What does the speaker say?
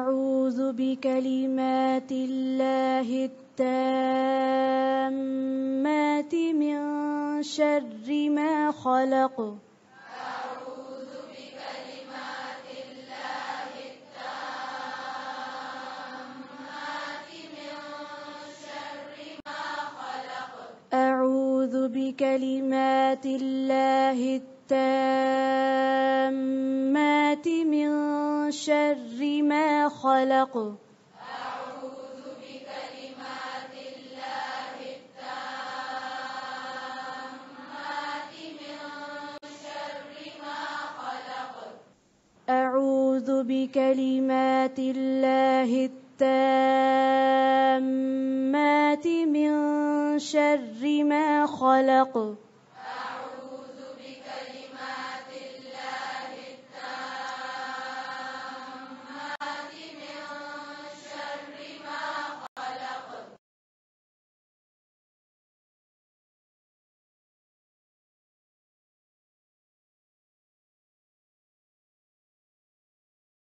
أعوذ بكلمات الله التامات من شر ما خلق. أعوذ بكلمات الله التامات من شر ما خلق. أعوذ بكلمات الله التامات من شر ما خلق. أعوذ بكلمات الله التامات من شر ما خلق. أعوذ بكلمات الله التامات من شر ما خلق.